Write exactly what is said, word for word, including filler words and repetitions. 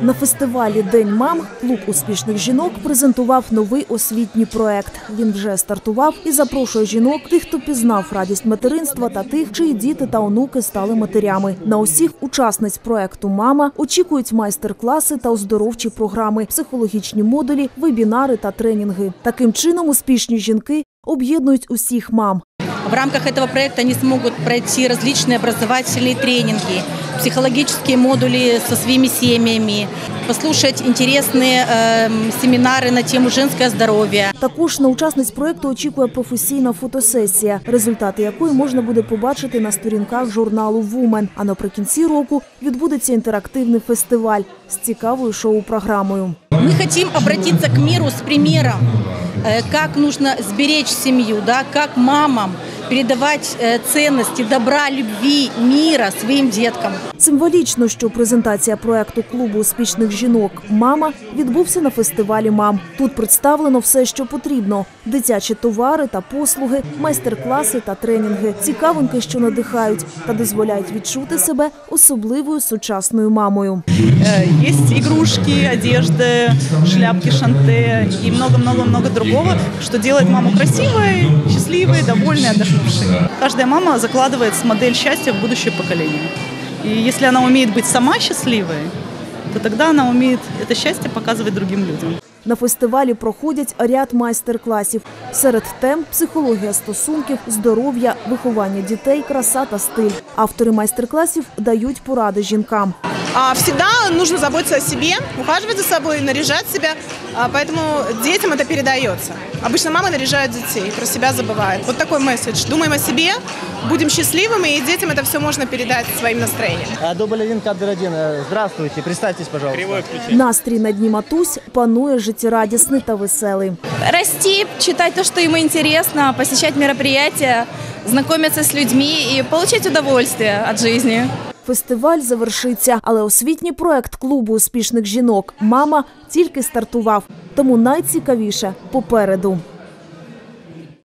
На фестивалі «День мам» клуб успішних жінок презентував новий освітній проект. Він вже стартував і запрошує жінок, тих, хто пізнав радість материнства та тих, чиї діти та онуки стали матерями. На усіх учасниць проекту «Мама» очікують майстер-класи та оздоровчі програми, психологічні модулі, вебінари та тренінги. Таким чином успішні жінки об'єднують усіх мам. В рамках этого проекта они смогут пройти различные образовательные тренинги, психологические модули со своими семьями, послушать интересные э, семинары на тему женское здоровье. Також на учасниць проекту очікує професійна фотосесія, результати якої можна буде побачити на сторінках журналу «Вумен». А наприкінці року відбудеться інтерактивний фестиваль з цікавою шоу-програмою. Мы хотим обратиться к миру с примером, как нужно сберечь семью, да, как мамам передавать ценности добра, любви, мира своїм діткам. Символічно, що презентація проекту клубу успішних жінок «Мама» відбувся на фестивалі мам. Тут представлено все, що потрібно – дитячі товари та послуги, майстер-класи та тренінги, цікавинки, що надихають та дозволяють відчути себе особливою сучасною мамою. Є ігрушки, одежда, шляпки, шанте і много-много-много другого, що робить маму красивою, щасливою, довольною, отдохнувшей. Каждая мама закладывает модель счастья в будущее поколение. И если она умеет быть сама счастливой, то тогда она умеет это счастье показывать другим людям. На фестивалі проходять ряд майстер-класів. Серед тем – психологія стосунків, здоров'я, виховання дітей, краса та стиль. Автори майстер-класів дають поради жінкам. Всегда нужно заботиться о себе, ухаживать за собой, наряжать себя, поэтому детям это передается. Обычно мамы наряжают детей, про себя забывают. Вот такой месседж. Думаем о себе, будем счастливыми, и детям это все можно передать своим настроением. Дубль кадр один. Здравствуйте, представьтесь, пожалуйста. Настрій на Дні матусь панує життєрадісний та веселий. Расти, читать то, что ему интересно, посещать мероприятия, знакомиться с людьми и получать удовольствие от жизни. Фестиваль завершиться, але освітній проект клубу успішних жінок «Мама» тільки стартував. Тому найцікавіше попереду.